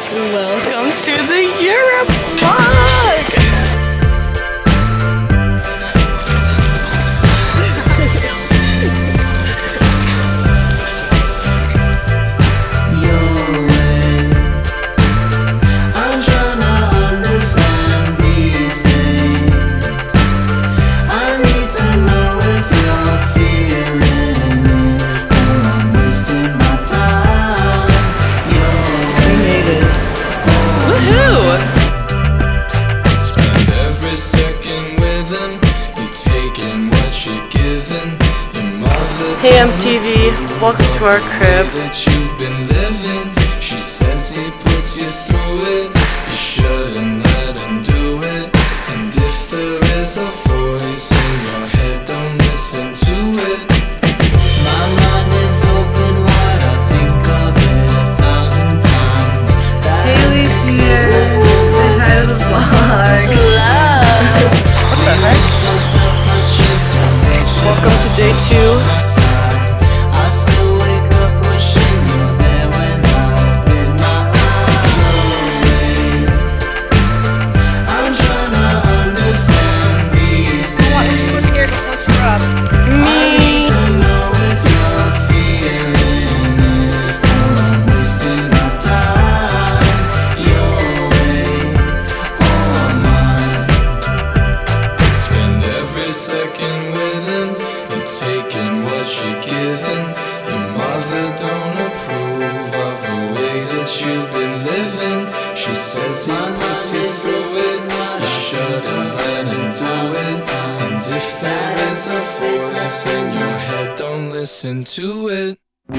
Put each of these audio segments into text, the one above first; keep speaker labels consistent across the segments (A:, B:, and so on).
A: Welcome to the Europe vlog! Hey MTV, welcome to our crib.
B: She says he puts you through it. You shouldn't let him do it. And if there is a voice in your head, don't listen to it. My mind is open wide, I think of it 1,000 times.
A: Haley's here. Say hi to the vlog. What the heck? Welcome to day 2.
B: Taking what you're giving. Your mother don't approve of the way that you've been living. She says he puts you through it. You shouldn't let him do it. And if there is a voice in your head, don't listen to it.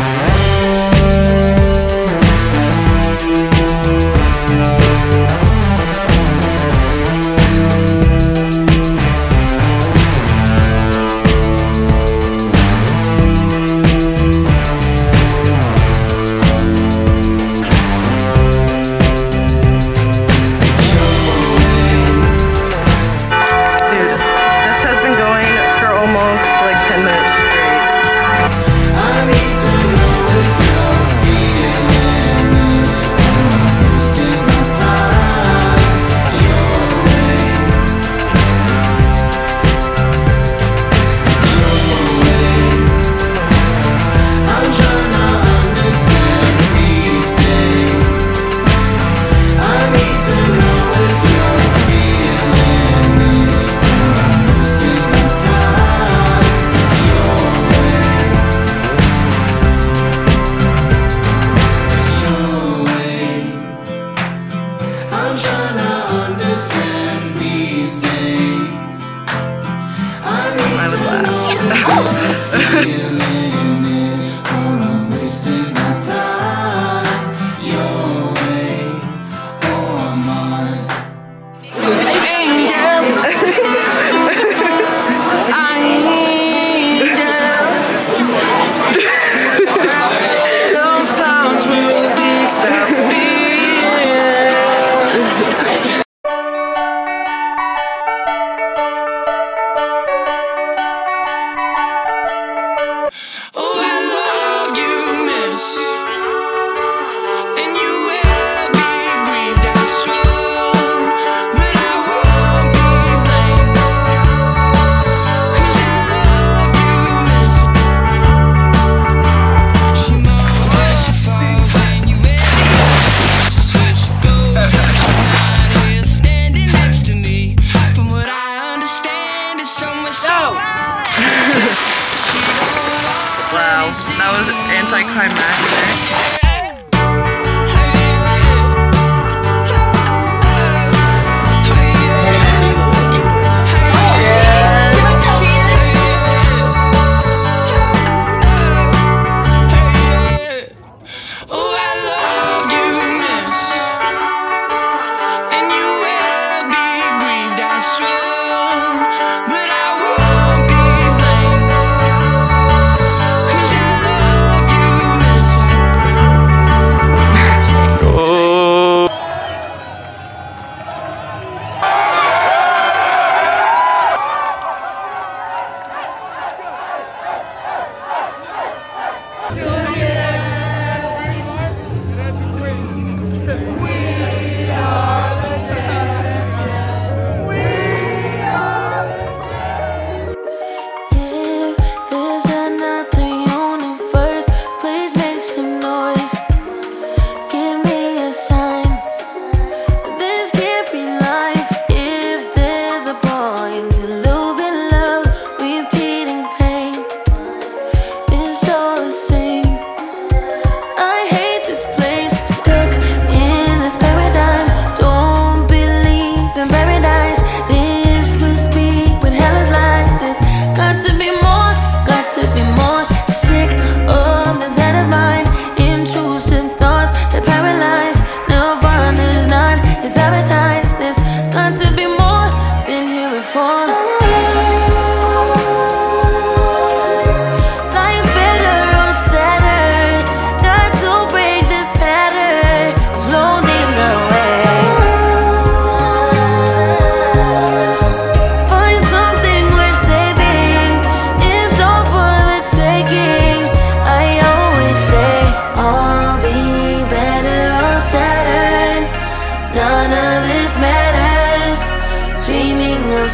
A: Wow, that was anticlimactic.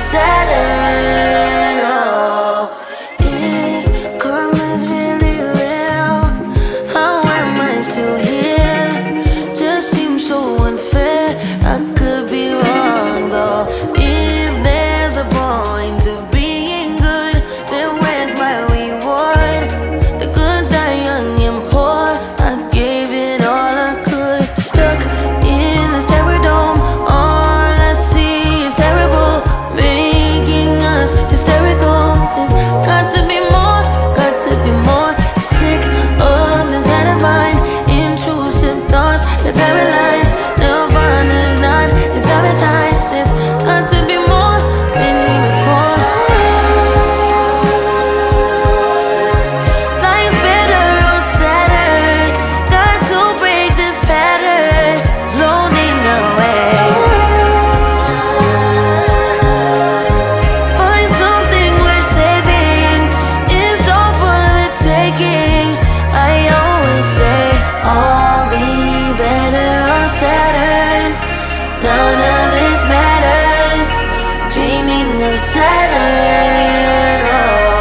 C: Saturn. Oh, if karma's really real, how am I still here? Just seems so unfair. I could be wrong though. If there's a point to being good, then where's my reward? The good die young and poor. I gave it all I could. Stuck in this terror dome. All I see is terrible, making us hysterical. It's got to be more, got to be more. Sick of this divine, intrusive thoughts that paralyze. Nirvana's not, it's advertised. It's got to be more, been here before. Life's better on Saturn. Got to break this pattern, floating away. Find something worth saving. It's all for the taking. I always say I'll be better on Saturn. None of this matters. Dreaming of Saturn. Oh.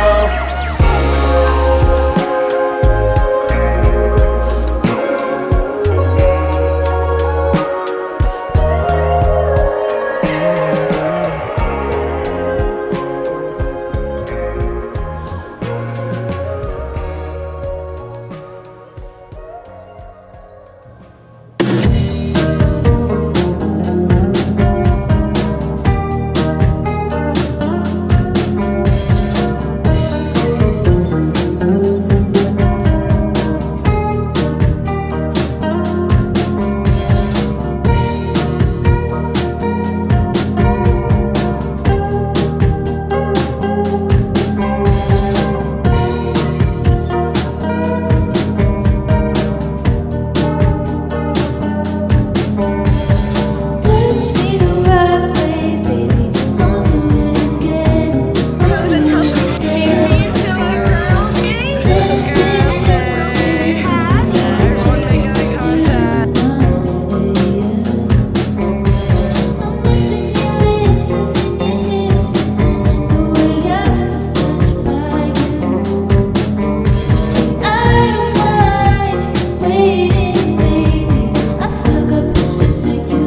C: Touch me the right way, baby. I'll do it again. I'll do it again. I'm missing your lips, missing your lips, missing the way I was touched by you. See, I don't mind waiting, baby. I still got pictures of you.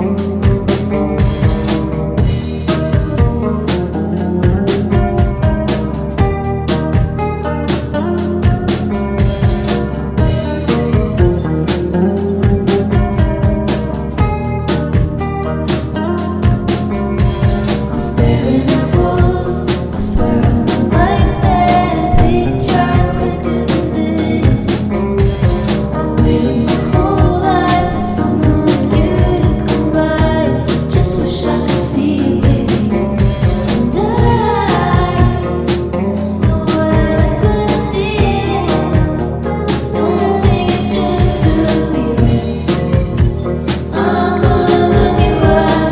C: I'm staring at walls. I swear on my life that pictures quicker than this. I waited my whole life for someone like you to come by. Just wish I could see you, baby. And I know what I couldn't see. Don't think it's just a feeling. I'm gonna love you right.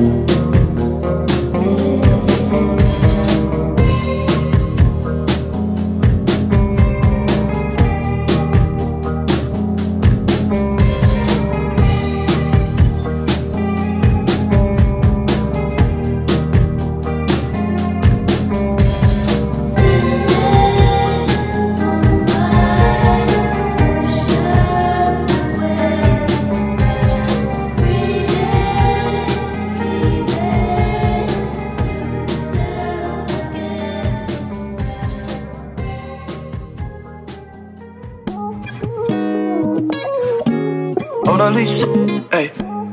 D: Mona Lisa, hey.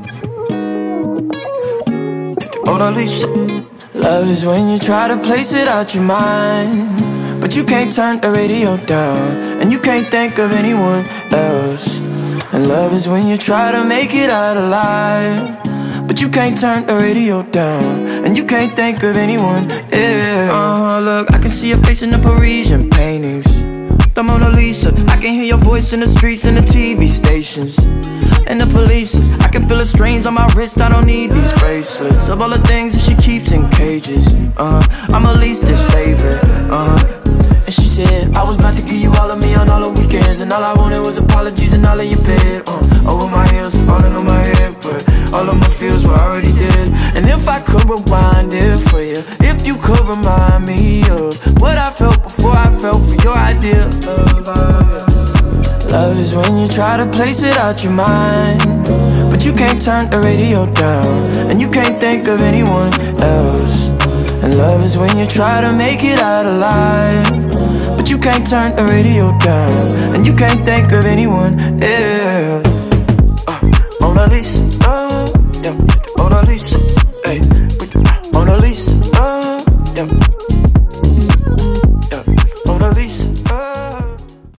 D: Mona Lisa. Love is when you try to place it out your mind, but you can't turn the radio down, and you can't think of anyone else. And love is when you try to make it out alive, but you can't turn the radio down, and you can't think of anyone else. Look, I can see your face in the Parisian paintings, the Mona Lisa. I can hear your voice in the streets and the TV stations and the police. I can feel the strains on my wrist. I don't need these bracelets of all the things that she keeps in cages. I'm her leastest favorite. And she said I was about to give you all of me on all the weekends, and all I wanted was apologies and all of your bed. Over my heels, falling on my head, but all of my feels were already dead. And if I could rewind it for you, if you could remind me of what I felt before I felt for your idea of love. Love is when you try to place it out your mind, but you can't turn the radio down, and you can't think of anyone else. And love is when you try to make it out alive, but you can't turn the radio down, and you can't think of anyone else.